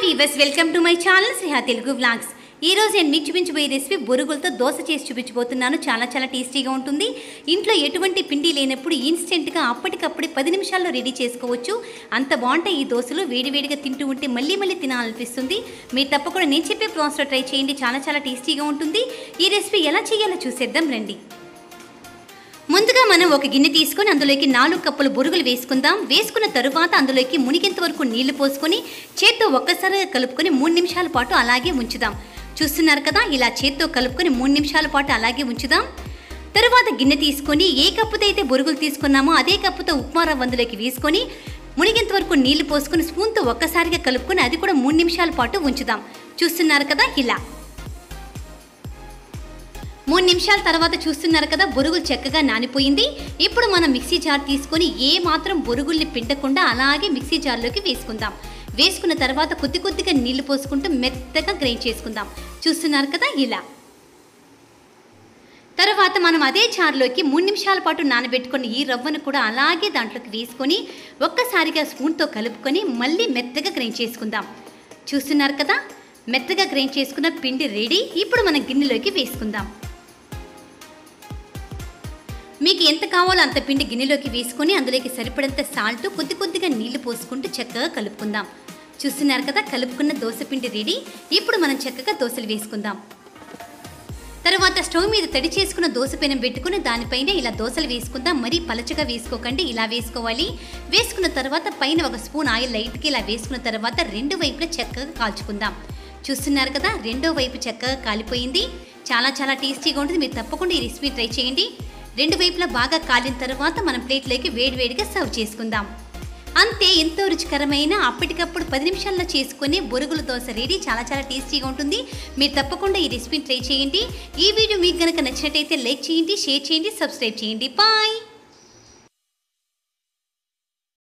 Viewers welcome to my channel Sriha Telugu vlogs. ఈ రోజు నేను మీకు చూపించబోయే రెసిపీ బొరుగులతో దోశ చేసి చూపించబోతున్నాను। చాలా టేస్టీగా ఉంటుంది। ఇంట్లో ఎటువంటి పిండి లేనప్పుడు ఇన్స్టెంట్ గా అప్పటికప్పుడే 10 నిమిషాల్లో రెడీ చేసుకోవచ్చు। అంత బాగుంటాయి ఈ దోశలు। వేడివేడిగా తింటూ ఉంటే మళ్ళీ తినాలనిపిస్తుంది। మీరు తప్పకుండా నేను చెప్పే ప్రాసెస్ లో ట్రై చేయండి। చాలా టేస్టీగా ఉంటుంది। ఈ రెసిపీ ఎలా చేయాలో చూసేద్దాం రండి। ముందుగా మనం ఒక గిన్నె తీసుకొని అందులోకి 4 కప్పులు బొరుగులు వేసుకుందాం। వేసుకున్న తరువాత అందులోకి మునిగేంత వరకు నీళ్లు పోసుకొని చేత్తో ఒక్కసారిగా కలుపుకొని 3 నిమిషాల పాటు అలాగే ఉంచుదాం। చూస్తున్నారు కదా, ఇలా చేత్తో కలుపుకొని 3 నిమిషాల పాటు అలాగే ఉంచుదాం। తరువాత గిన్నె తీసుకొని ఏ కప్పుతో అయితే బొరుగులు తీసుకున్నామో అదే కప్పుతో ఉప్మా రవ్వ అందులోకి వేసుకొని మునిగేంత వరకు నీళ్లు పోసుకొని స్పూన్తో ఒక్కసారిగా కలుపుకొని అది కూడా 3 నిమిషాల పాటు ఉంచుదాం। చూస్తున్నారు కదా, ఇలా 3 నిమిషాల తర్వాత చూస్తున్నారు కదా, బొరుగులు చక్కగా నానిపోయింది। ఇప్పుడు మనం మిక్సీ జార్ తీసుకొని ఏ మాత్రం బొరుగుల్ని పిండకుండా అలాగే మిక్సీ జార్లోకి వేసుకుందాం। వేసుకున్న తర్వాత కొద్దిగా నీళ్లు పోసుకుంటూ మెత్తగా గ్రైండ్ చేసుకుందాం। చూస్తున్నారు కదా, ఇలా తర్వాత మనం అదే జార్లోకి 3 నిమిషాల పాటు నానబెట్టుకుని ఈ రవ్వను కూడా అలాగే దాంట్లోకి వేసుకొని ఒక్కసారిగా స్పూన్తో కలుపుకొని మళ్ళీ మెత్తగా గ్రైండ్ చేసుకుందాం। చూస్తున్నారు కదా, మెత్తగా గ్రైండ్ చేసుకున్న పిండి రెడీ। ఇప్పుడు మనం గిన్నెలోకి వేసుకుందాం। మీకు ఎంత కావాలో అంత పిండి గిన్నెలోకి వేసుకొని అందులోకి సరిపడంత సాల్ట్ కొద్దిగా నీళ్లు పోసుకుంటూ చక్కగా కలుపుకుందాం। చూస్తున్నారు కదా, కలుపుకున్న దోశ పిండి రెడీ। ఇప్పుడు మనం చక్కగా దోశలు వేసుకుందాం। తర్వాత స్టవ్ మీద తడి చేసుకున్న దోశ పెనం పెట్టుకుని దానిపైన ఇలా దోశలు వేసుకుందాం। మరీ పలచగా వేసుకోకండి, ఇలా వేసుకోవాలి। వేసుకున్న తర్వాత పైన ఒక స్పూన్ ఆయిల్ లైట్గా ఇలా వేసుకున్న తర్వాత రెండు వైపులా చక్కగా కాల్చుకుందాం। చూస్తున్నారు కదా, రెండో వైపు చక్కగా కాలిపోయింది। చాలా టేస్టీగా ఉంటుంది। మీరు తప్పకుండా ఈ రెసిపీ ట్రై చేయండి। రెండు వైపులా బాగా కాలిన తర్వాత మనం ప్లేట్లోకి వేడివేడిగా సర్వ్ చేసుకుందాం। అంతే, ఎంతో రుచికరమైన అప్పటికప్పుడు 10 నిమిషాల్లో చేసుకునే బొరుగుల దోశ రెడీ। చాలా టేస్టీగా ఉంటుంది। మీరు తప్పకుండా ఈ రెసిపీని ట్రై చేయండి। ఈ వీడియో మీకు కనుక నచ్చినట్టయితే లైక్ చేయండి, షేర్ చేయండి, సబ్స్క్రైబ్ చేయండి। బాయ్।